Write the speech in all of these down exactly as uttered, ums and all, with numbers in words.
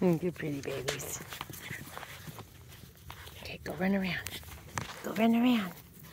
Good pretty babies. Okay, go run around. Go run around.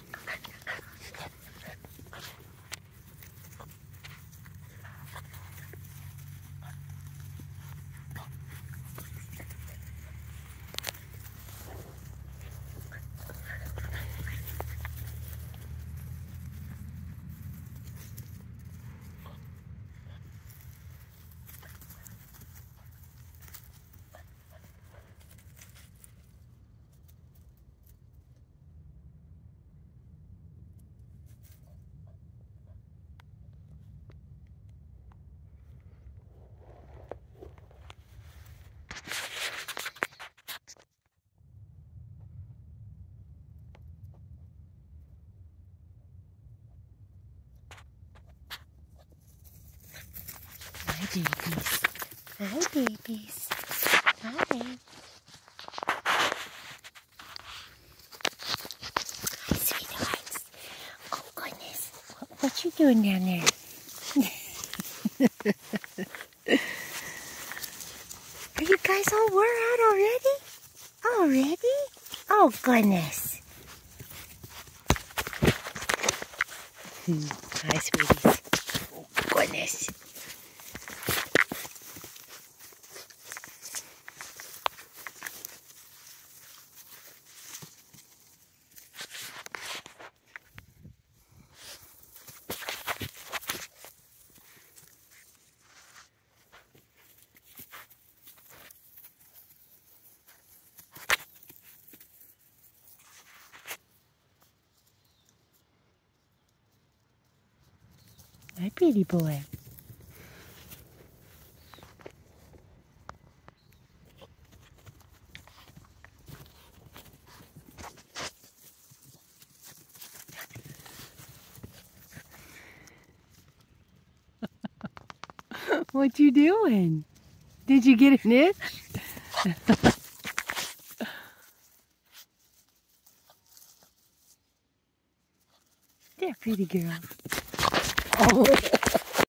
Hi, babies. Hi, babies. Hi. Hi, sweethearts. Oh, goodness. What, what you doing down there? Are you guys all wore out already? Already? Oh, goodness. Hi, sweeties. Oh, goodness. My pretty boy. What you doing? Did you get an itch? There, pretty girl. Oh.